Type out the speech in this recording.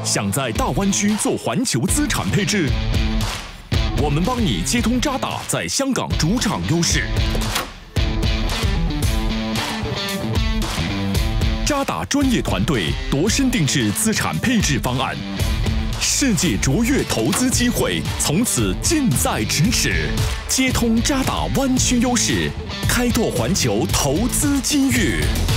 想在大湾区做环球资产配置？我们帮你接通渣打在香港主场优势。渣打专业团队度身定制资产配置方案，世界卓越投资机会从此近在咫尺。接通渣打湾区优势，开拓环球投资机遇。